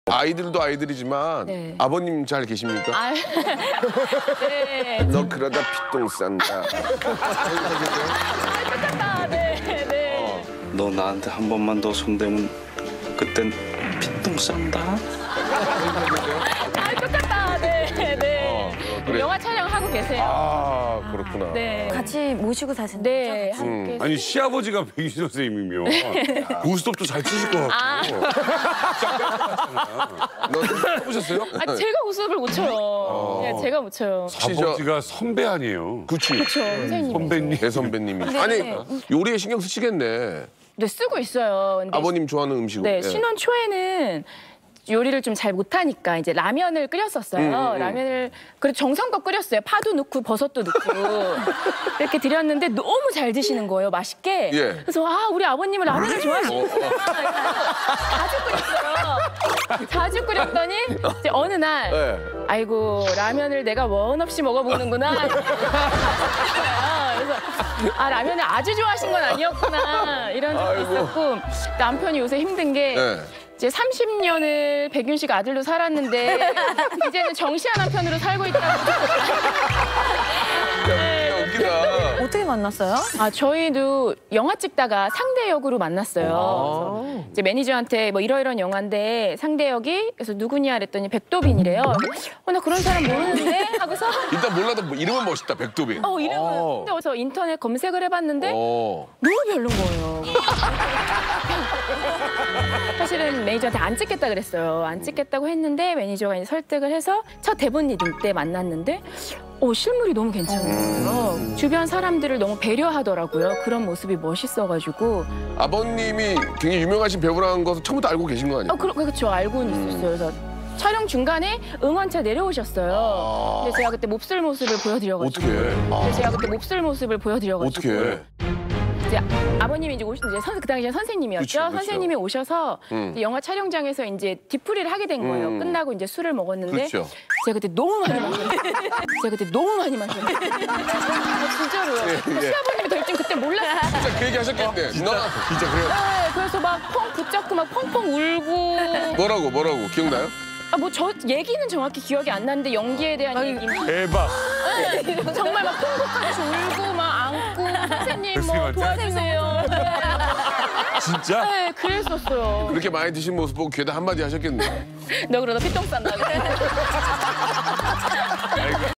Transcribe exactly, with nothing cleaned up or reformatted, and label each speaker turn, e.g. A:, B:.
A: 아이들도 아이들이지만
B: 네.
A: 아버님 잘 계십니까?
B: 아, 네.
A: 너 그러다 피똥 싼다.
B: 똑같다. 네, 네.
C: 너 나한테 한 번만 더 손대면 그땐 피똥 싼다.
B: 아, 똑같다. 네, 네.
A: 어, 그래.
B: 영화 촬영하고 계세요.
A: 아, 그렇구나.
B: 네.
D: 같이 모시고 사시는
B: 네,
D: 거죠?
B: 함께.
E: 아니 시아버지가 백유신 선생님이면 고스톱도 잘 치실 것 같고.
B: 아.
A: 너 해보셨어요?
B: 아, 제가 고스톱을 못 쳐요. 네, 제가 못 쳐요.
E: 아버지가 선배 아니에요.
A: 그치.
B: 그렇죠, 선생님.
E: 선배님.
A: 내 선배님이.
B: 네.
A: 아니, 요리에 신경 쓰시겠네.
B: 네, 쓰고 있어요. 근데
A: 아버님 좋아하는 음식으로.
B: 네,
A: 예.
B: 신혼 초에는 요리를 좀 잘 못하니까 이제 라면을 끓였었어요.
A: 음, 음.
B: 라면을 그래도 정성껏 끓였어요. 파도 넣고 버섯도 넣고 이렇게 드렸는데 너무 잘 드시는 거예요. 맛있게.
A: 예.
B: 그래서 아 우리 아버님은 라면을 좋아하시는
A: 어, 어.
B: 자주 끓였어요. 자주 끓였더니 이제 어느 날
A: 예.
B: 아이고 라면을 내가 원 없이 먹어보는구나. 그래서 아 라면을 아주 좋아하신 건 아니었구나 이런 적도
A: 아이고.
B: 있었고 남편이 요새 힘든 게
A: 예.
B: 이제 삼십 년을 백윤 씨가 아들로 살았는데 이제는 정시한 남편으로 살고 있다고.
A: 야, 웃기다.
D: 어떻게 만났어요?
B: 아 저희도 영화 찍다가 상대 역으로 만났어요. 그래서 이제 매니저한테 뭐 이러이러한 영화인데 상대 역이 그래서 누구냐 그랬더니 백도빈이래요. 어 나 그런 사람 모르는데 하고서
A: 일단 몰라도 뭐 이름은 멋있다, 백도빈.
B: 어 이름은
A: 어.
B: 근데 그래서 인터넷 검색을 해봤는데
A: 어.
B: 너무 별론 거예요. 사실은 매니저한테 안 찍겠다 그랬어요. 안 찍겠다고 했는데 매니저가 이제 설득을 해서 첫 대본 리딩 때 만났는데 어, 실물이 너무 괜찮은 거예요. 주변 사람들을 너무 배려하더라고요. 그런 모습이 멋있어가지고.
A: 아버님이 굉장히 유명하신 배우라는 것을 처음부터 알고 계신 거 아니에요?
B: 어, 그, 그렇죠. 알고는 있었어요. 그래서 촬영 중간에 응원차 내려오셨어요.
A: 아.
B: 근데 제가 그때 몹쓸 모습을 보여드려가지고.
A: 어떻게?
B: 근데 제가 그때 몹쓸 모습을 보여드려가지고.
A: 어떻게?
B: 이제 아버님이 이제 오신 이제 선, 그 당시에 선생님이었죠.
A: 그쵸, 그쵸.
B: 선생님이 오셔서
A: 음.
B: 이제 영화 촬영장에서 이제 뒤풀이를 하게 된 거예요.
A: 음.
B: 끝나고 이제 술을 먹었는데
A: 그렇죠.
B: 제가 그때 너무 많이 마셨어요. 제가 그때 너무 많이 마셨어요. 아, 진짜로요.
A: 예, 예.
B: 시아버님이 될 줄 그때 몰랐어요.
A: 진짜 그 얘기 하셨겠네. 진짜, 진짜 그래요.
B: 네, 그래서 막 펑 붙잡고 막 펑펑 울고.
A: 뭐라고, 뭐라고, 기억나요?
B: 아, 뭐 저 얘기는 정확히 기억이 안 나는데 연기에 대한 얘기는
E: 대박.
B: 네, 정말 막 통곡하면서 울고 막 안고 선생님 뭐
E: 선생님한테?
B: 도와주세요.
E: 진짜?
B: 네, 그랬었어요.
A: 그렇게 많이 드신 모습 보고 귀에다 한마디 하셨겠네.
B: 너 그러다 피똥 싼다.